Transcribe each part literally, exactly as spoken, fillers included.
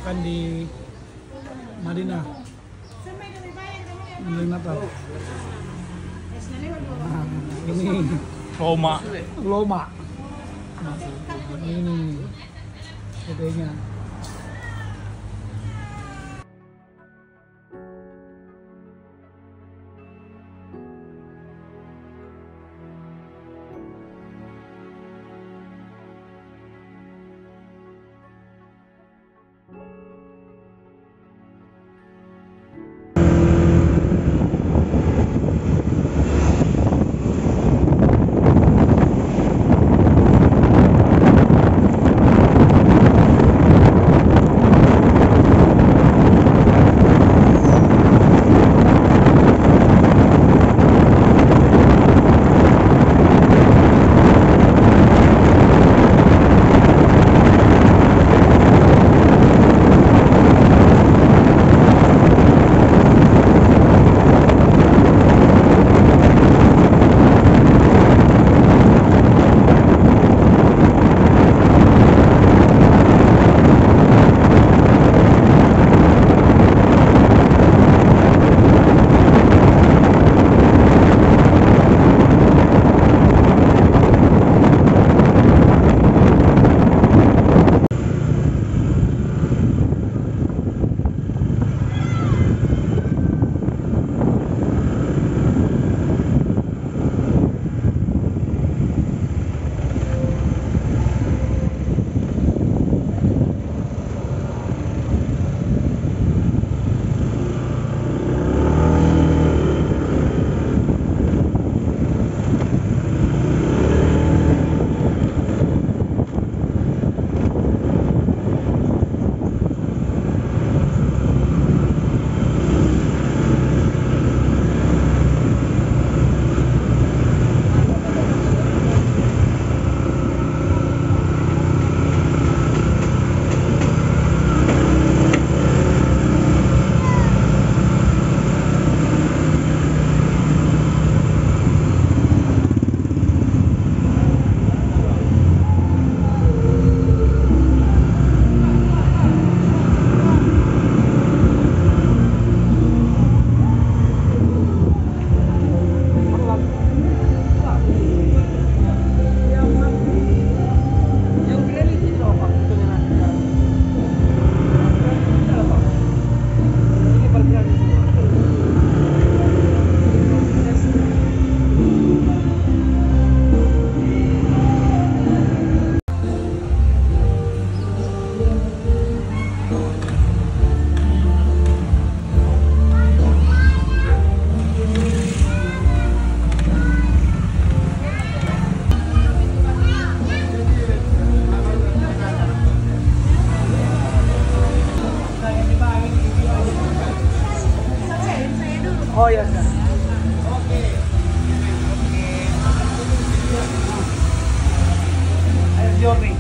makan di Madinah menjelang Natal. Nah, ini Roma. Loma. Nah, ini gedenya. Oh ya sudah. Oke. Air Jorni.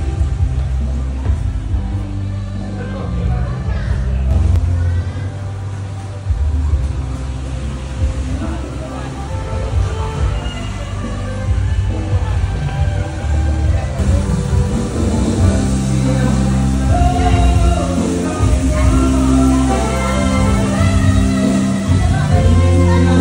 Thank you.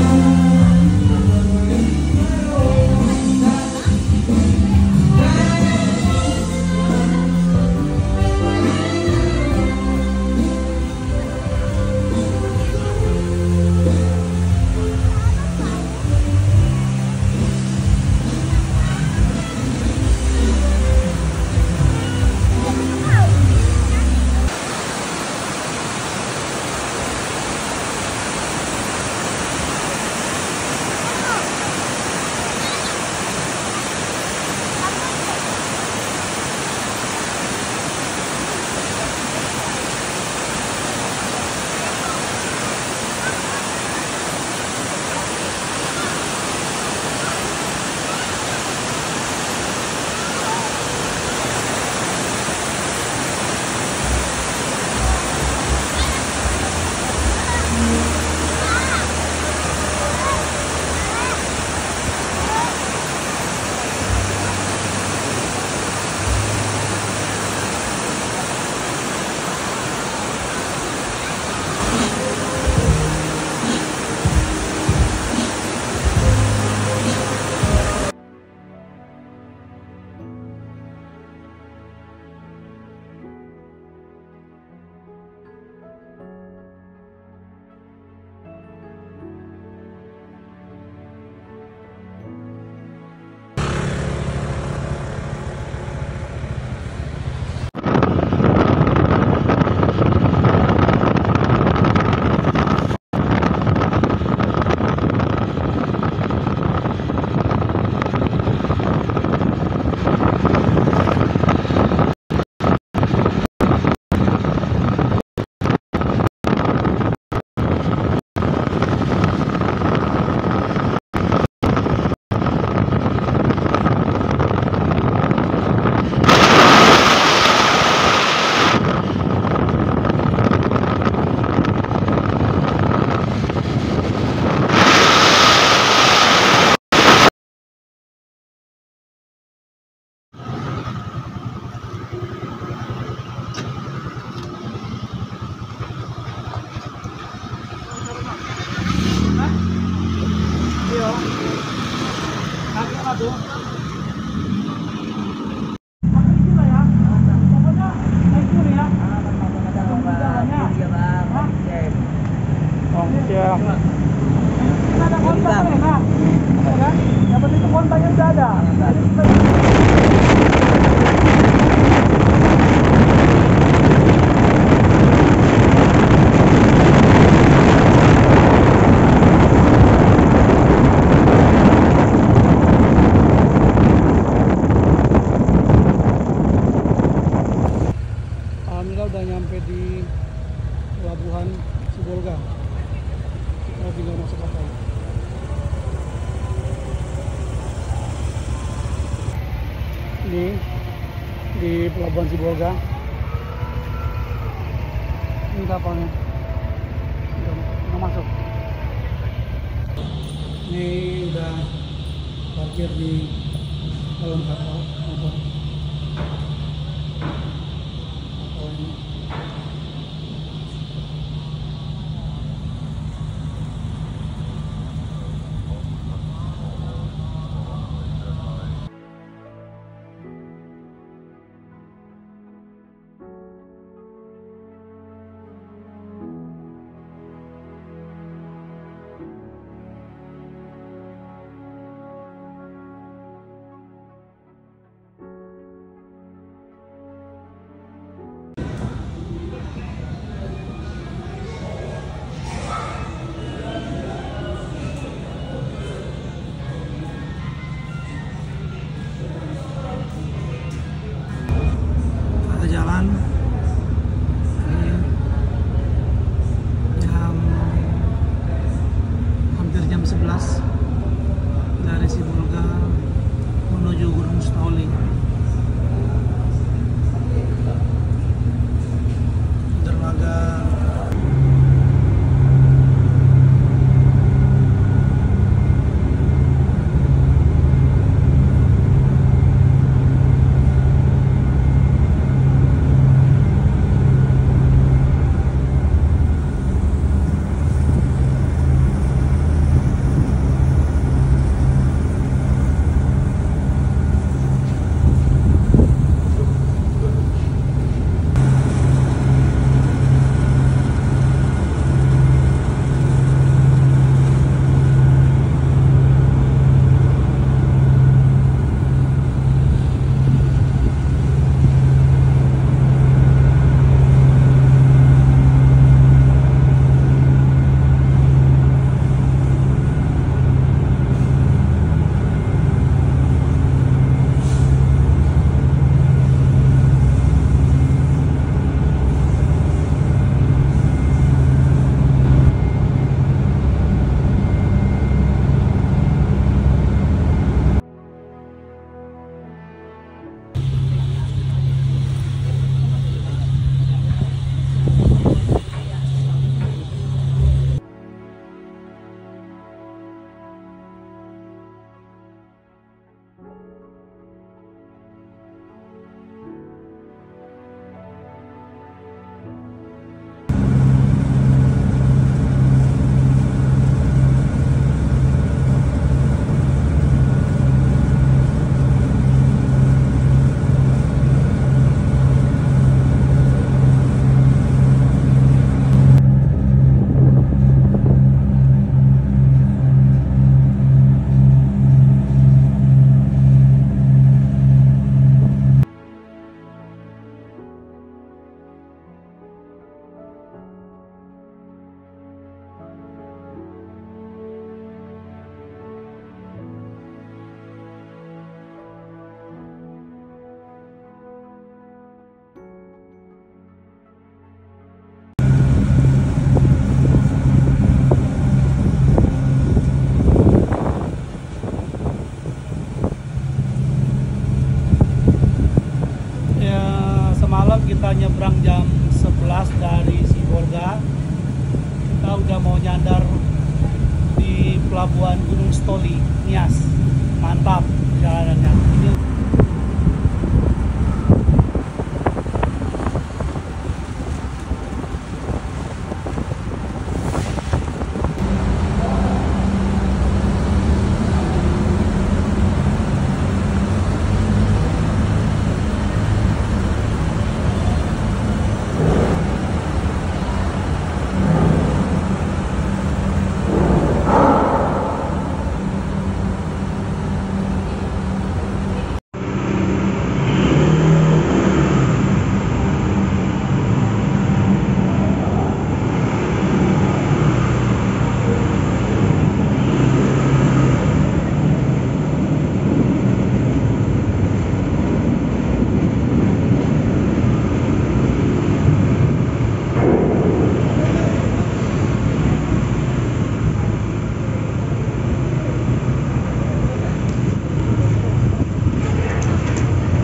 sudah ada. Alhamdulillah udah nyampe di pelabuhan Sibolga. Kita tinggal masuk kapal. Ini di pelabuhan Sibolga. Ini kapalnya. Udah, udah masuk. Ini udah parkir di dalam kapal motor. Kapal ini. Jalan ini jam hampir jam sebelas dari Sibolga menuju Gunung Stoli. Dermaga kita nyebrang jam sebelas dari Sibolga. Kita udah mau nyandar di pelabuhan Gunung Stoli, Nias. Mantap jalanannya. Ini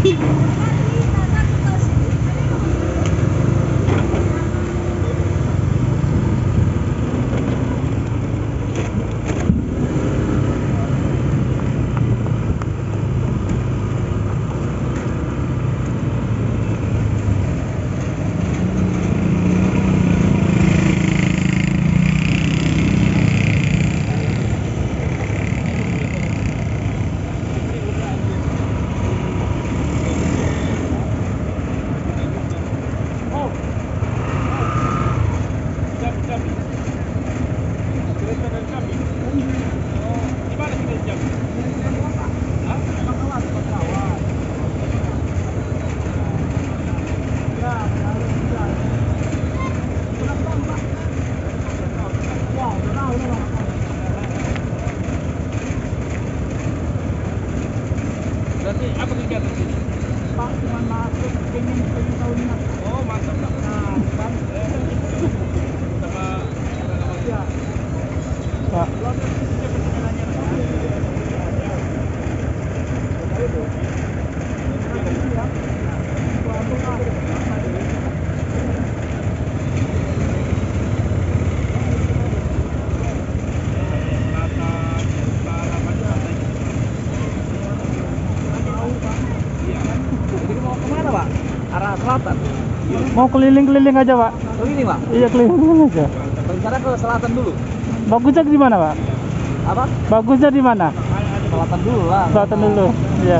Berarti apa kegiatan sini? Pak cuma masuk pengen pengen tahunan. Oh, mantap lah. Nah, kan Sama sama ya. Pak. Jadi mau kemana, Pak? Arah selatan. Mau keliling-keliling aja, Pak. Oh ini, Pak. Iya, keliling-keliling aja. Rencana ke selatan dulu. Bagusnya di mana, Pak? Apa? Bagusnya di mana? Selatan dulu lah. Selatan dulu. Iya.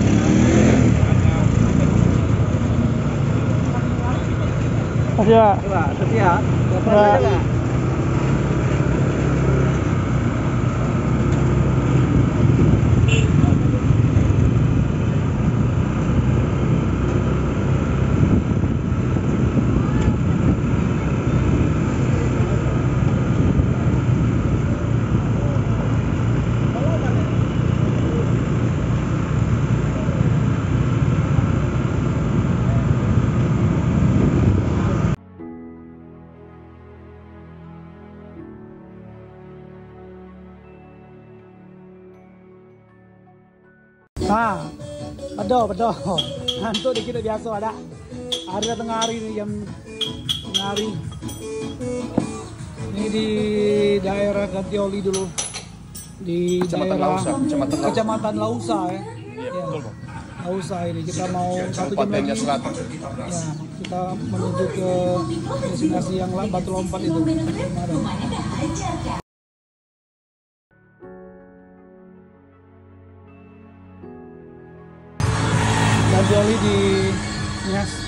Makasih, Pak. Coba, setia. Telepon Ya. aja nggak? Nah, bedo, bedo. Ngantuk dikit biasa ada. Ada tengah hari nih jam tengah hari. Ini di daerah Gantioli dulu. Di Kecamatan daerah Lausa, Kecamatan Lausa. Kecamatan Lausa ya. Iya, betul, Pak. Lausa ini kita mau satu jam Kabupatennya lagi. Selatan. Ya, kita menuju ke destinasi yang la- Batu Lompat itu. Kemarin. Gantioli di Nias.